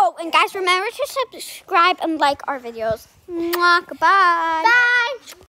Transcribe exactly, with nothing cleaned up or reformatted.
Oh, and guys, remember to subscribe and like our videos. Mwah, goodbye. Bye.